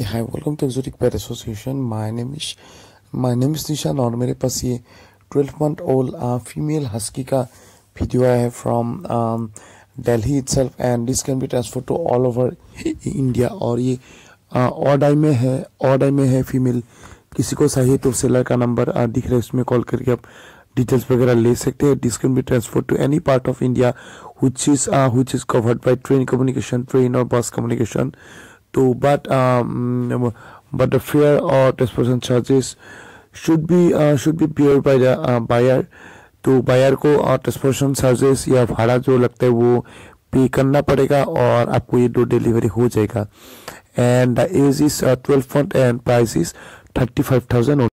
Hi, welcome to Exotic Pet Association. My name is निशान और मेरे पास ये 12 month old female husky का वीडियो है from Delhi itself and this can be transferred to all over India और ये odd eye में है female. किसी को चाहिए तो सेलर का नंबर दिख रहा है, इसमें कॉल करके आप डिटेल्स वगैरह ले सकते हैं. This can be transfer to any part of India which is covered by train or bus communication. So, but the fare or transportation charges should be paid by the buyer. तो buyer को transportation charges या भाड़ा जो लगता है वो पे करना पड़ेगा और आपको ये डोर डिलीवरी हो जाएगा. And the age is 12 months and price is 35,000.